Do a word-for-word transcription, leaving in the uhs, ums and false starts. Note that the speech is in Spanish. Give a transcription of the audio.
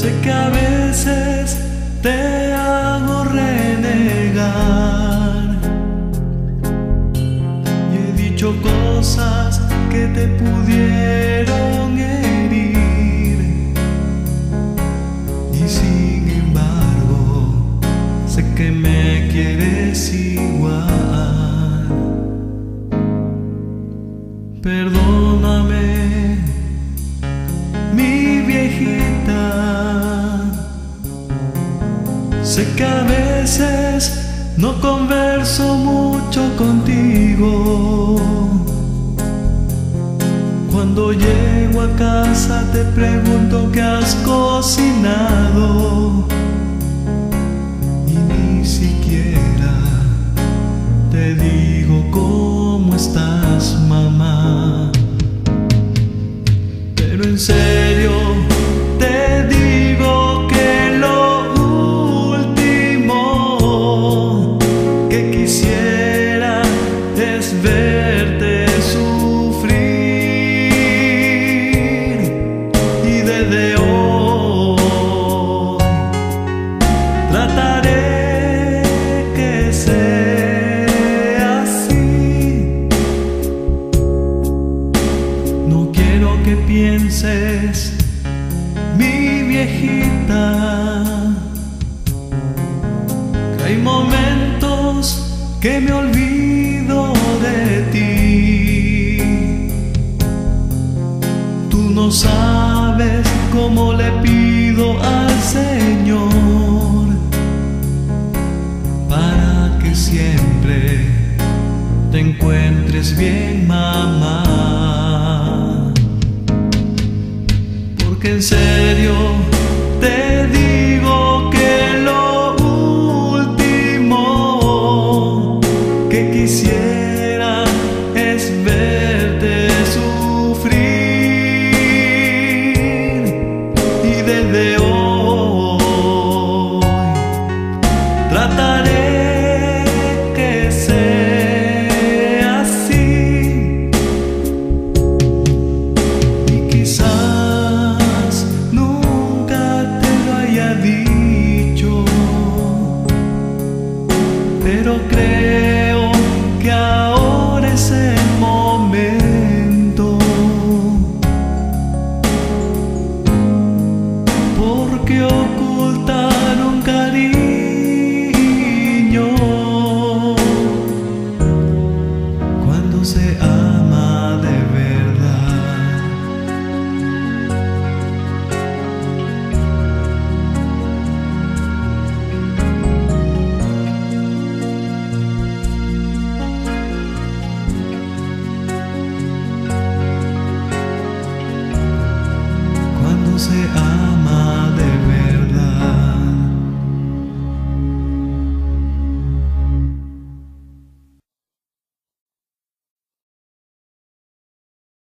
Sé que a veces te hago renegar y he dicho cosas que te pudieron herir, y sin embargo sé que me quieres igual. Perdóname, mi viejita. Sé que a veces no converso mucho contigo. Cuando llego a casa te pregunto qué has cocinado y ni siquiera te digo cómo estás, mamá. Pero en serio te digo que lo último que quisiera es verte sufrir, y desde hoy trataré que sea así. No quiero que pienses, mi viejita, que hay momentos que me olvido de ti. Tú no sabes cómo le pido al Señor para que siempre te encuentres bien, mamá. Porque en serio te digo